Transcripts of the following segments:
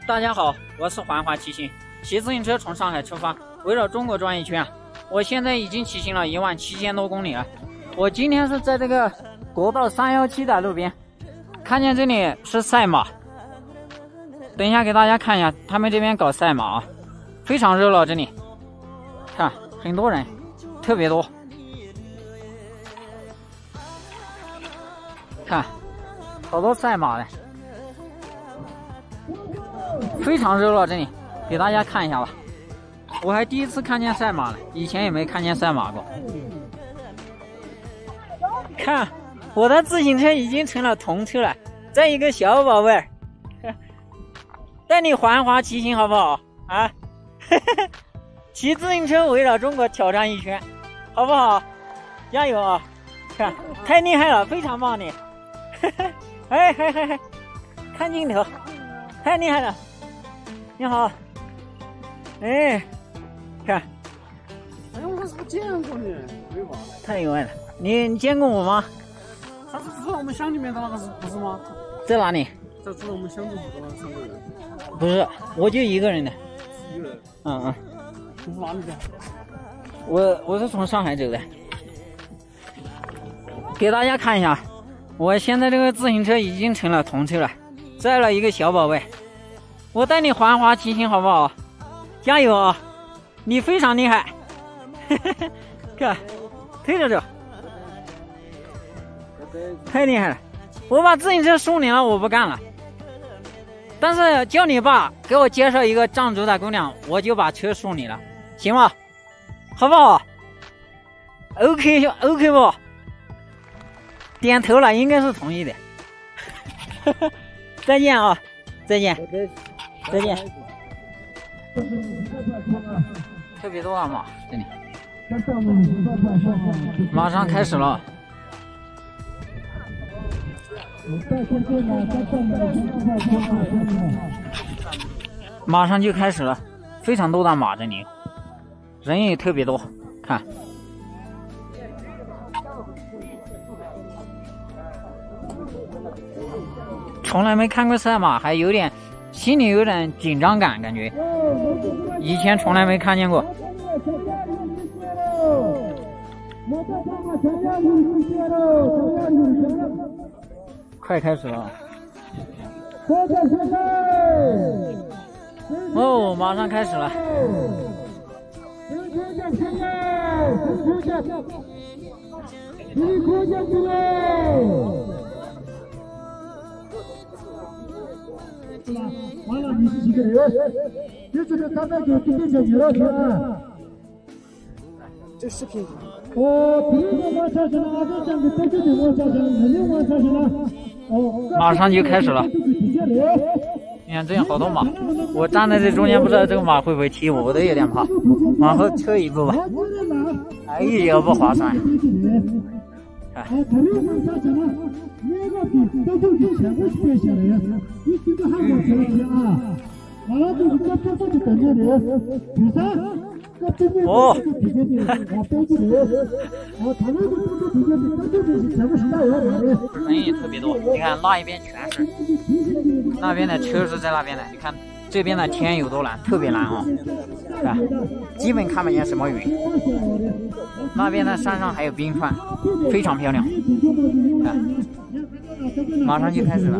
大家好，我是环华骑行，骑自行车从上海出发，围绕中国转一圈啊！我现在已经骑行了17000多公里了。我今天是在这个国道317的路边，看见这里是赛马，等一下给大家看一下，他们这边搞赛马啊，非常热闹，这里看很多人，特别多，看好多赛马的。非常热闹，这里给大家看一下吧。我还第一次看见赛马了，以前也没看见赛马过。看，我的自行车已经成了童车了，这一个小宝贝儿，带你环华骑行好不好啊？骑自行车围绕中国挑战一圈，好不好？加油啊！看，太厉害了，非常棒你。哎，看镜头，太厉害了。你好，哎，看， 哎，我是不见过你，对吧？ 太有爱了。你见过我吗？ 他是住在我们乡里面的那个是不是吗？ 在哪里？ 在住在我们乡里面的那3个人。 不是，我就一个人的。 一个人。你是哪里的？ 我是从上海走的。给大家看一下，我现在这个自行车已经成了童车了，载了一个小宝贝。我带你环华骑行好不好？加油啊！你非常厉害，看，推着走，太厉害了！我把自行车送你了，我不干了。但是叫你爸给我介绍一个藏族的姑娘，我就把车送你了，行吗？好不好 ？OK 不？点头了，应该是同意的。再见啊！再见。再见。特别多的马，这里马上开始了。马上就开始了，非常多的马，这里人也特别多，看。从来没看过赛马，还有点。心里有点紧张感，感觉以前从来没看见过。快开始了！哦，马上开始了！ 完了，你是几个人？有几个刚才就今天就娱乐圈啊？ 这视频。 比如说我下去了，俺这上面这就我下去了，我下去了。 马上就开始了。你看这样好多马，我站在这中间，不知道这个马会不会踢我，我都有点怕。往后撤一步吧，哎，一点不划算。哎，哦，人也特别多，你看那一边全是，那边的车是在那边的，你看这边的天有多蓝，特别蓝啊，啊，基本看不见什么云。那边的山上还有冰川，非常漂亮。啊，马上就开始了。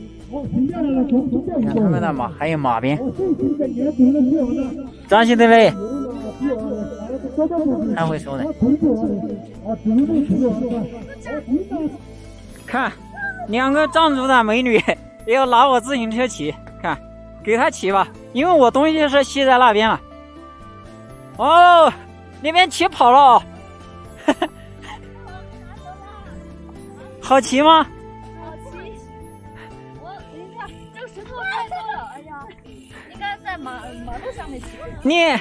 你看他们的马，还有马鞭。张西的嘞，太会说了。看，2个藏族的美女也要拿我自行车骑，看，给她骑吧，因为我东西是卸在那边了。哦，那边骑跑了哦。好骑吗？ 好骑。我等一下，这个石头太多了，哎呀，应该在马路上面骑。 你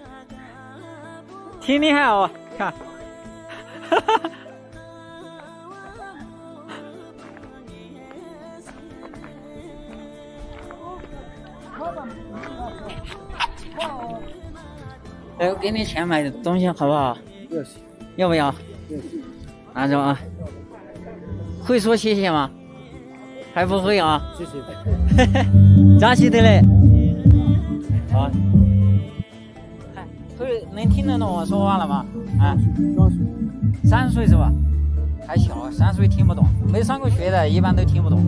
挺厉害哦，看。哎，我给你钱买的东西好不好？要不要？拿着啊。会说谢谢吗？还不会啊？ 谢谢。 扎西的嘞。 啊，看，能听得懂我说话了吗？啊，3岁是吧？还小，3岁听不懂，没上过学的，一般都听不懂。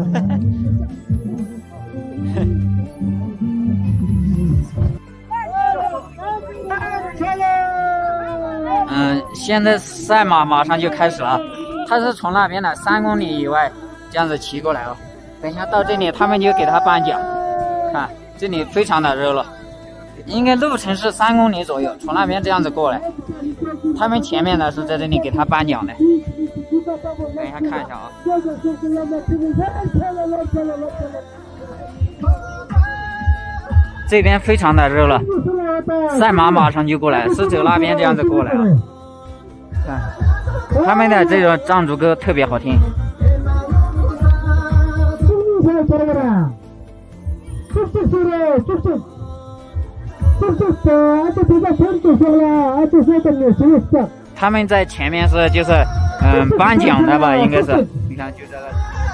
现在赛马马上就开始了，他是从那边的3公里以外这样子骑过来了。等一下到这里，他们就给他颁奖。看，这里非常的热闹，应该路程是3公里左右，从那边这样子过来。他们前面呢是在这里给他颁奖的。等一下看一下啊。这边非常的热闹，赛马马上就过来，是走那边这样子过来了。他们的这种藏族歌特别好听。他们在前面是就是颁奖的吧，应该是。你看就这个。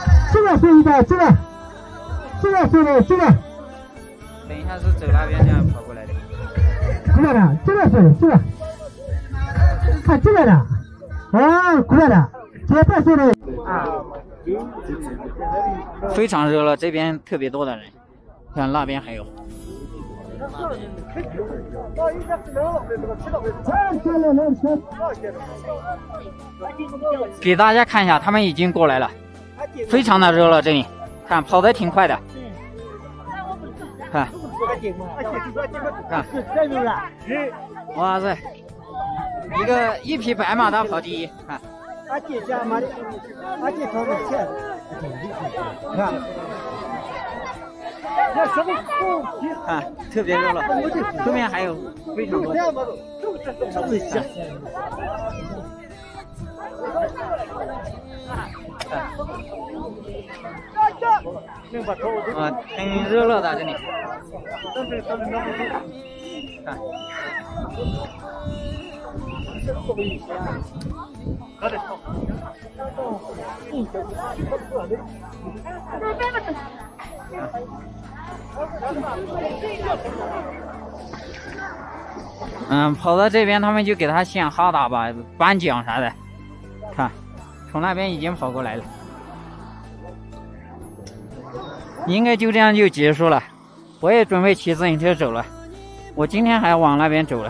等一下是走那边这样跑过来的。非常热闹，这边特别多的人，看那边还有。给大家看一下，他们已经过来了，非常的热闹，这里看跑得挺快的。看，哇塞，一匹白马它跑第一，看。看，特别热闹，后面还有非常多。很热闹的这里。看。跑到这边，他们就给他献哈达吧，颁奖啥的。看，从那边已经跑过来了。应该就这样就结束了。我也准备骑自行车走了，我今天还往那边走了。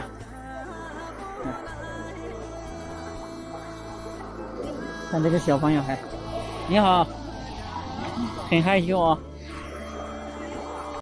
看这个小朋友还，你好，很害羞啊、哦。